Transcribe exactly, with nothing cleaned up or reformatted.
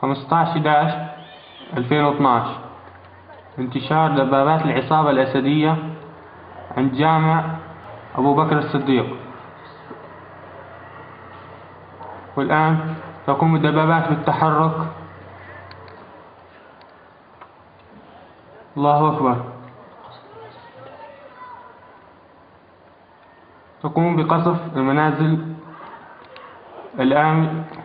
خمسطعش حداشر ألفين واثناشر انتشار دبابات العصابة الأسدية عند جامع أبو بكر الصديق. والآن تقوم الدبابات بالتحرك. الله أكبر. تقوم بقصف المنازل الآن